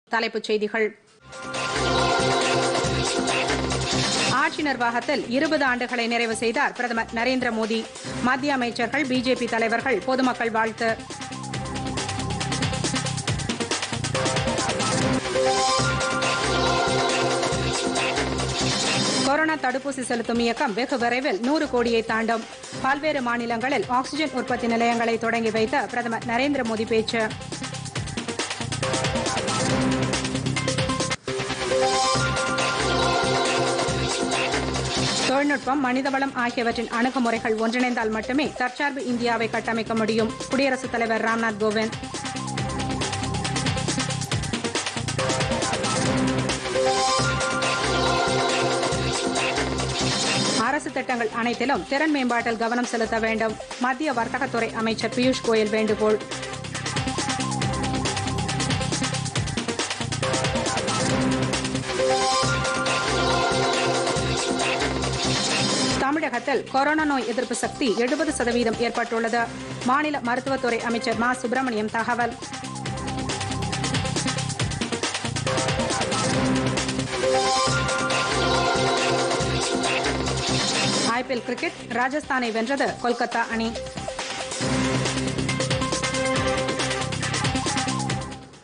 தலைப்புச் செய்திகள். ஆட்சி நிர்வாகத்தில் 20 ஆண்டுகளை நிறைவு செய்தார் பிரதமர் நரேந்திர மோடி. மத்திய அமைச்சர்கள், பிஜேபி தலைவர்கள், பொதுமக்கள் வாழ்த்து. கொரோனா தடுப்பூசி செலுத்தும் இயக்கம் வெகு விரைவில் 100 கோடியை தாண்டும். பல்வேறு மாநிலங்களில் ஆக்ஸிஜன் உற்பத்தி நிலையங்களை தொடங்கி வைத்த பிரதமர் நரேந்திர மோடி பேச்சு. தொழில்நுட்பம், மனிதவளம் ஆகியவற்றின் அணுகுமுறைகள் ஒன்றிணைந்தால் மட்டுமே தற்சார்பு இந்தியாவை கட்டமைக்க முடியும். குடியரசுத் தலைவர் ராம்நாத் கோவிந்த். அரசு திட்டங்கள் அனைத்திலும் திறன் மேம்பாட்டில் கவனம் செலுத்த வேண்டும். மத்திய வர்த்தகத்துறை அமைச்சர் பியூஷ் கோயல் வேண்டுகோள். தமிழகத்தில் கொரோனா நோய் எதிர்ப்பு சக்தி 70% ஏற்பட்டுள்ளது. மாநில மருத்துவத்துறை அமைச்சர் மா. சுப்பிரமணியம் தகவல். ஐபிஎல் கிரிக்கெட் ராஜஸ்தானை வென்றது கொல்கத்தா அணி.